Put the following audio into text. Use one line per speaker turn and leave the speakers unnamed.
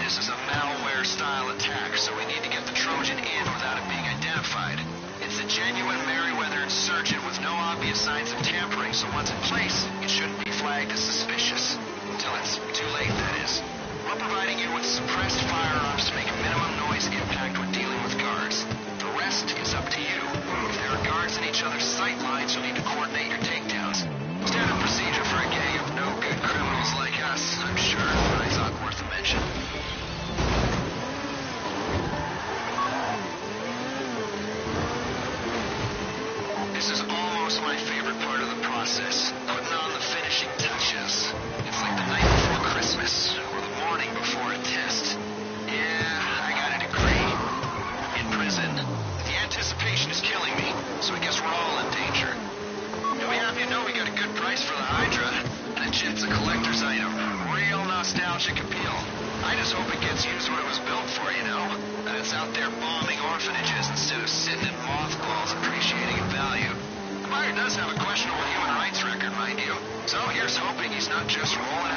This is a malware-style attack, so we need to get the Trojan in without it being identified. It's a genuine Merryweather insurgent with no obvious signs of tampering, so once in place, it shouldn't be flagged as suspicious. Until it's too late, that is. We're providing you with suppressed firearms to make a minimum noise impact when dealing with guards. The rest is up to you. If there are guards in each other's sight lines, you'll need to coordinate your takedowns. Standard procedure for a gang of no-good criminals like us, I'm sure, but I thought worth a mention. This is almost my favorite part of the process, putting on the finishing touches. It's like the night before Christmas, or the morning before a test. Yeah, I got a degree. In prison. The anticipation is killing me, so I guess we're all in danger. You'll be happy to know we got a good price for the Hydra. The jet's a collector's item. Real nostalgic appeal. I just hope it gets used what it was built for, you know? That it's out there bombing orphanages instead of sitting in mothballs appreciating in value. The buyer does have a questionable human rights record, mind you. So here's hoping he's not just rolling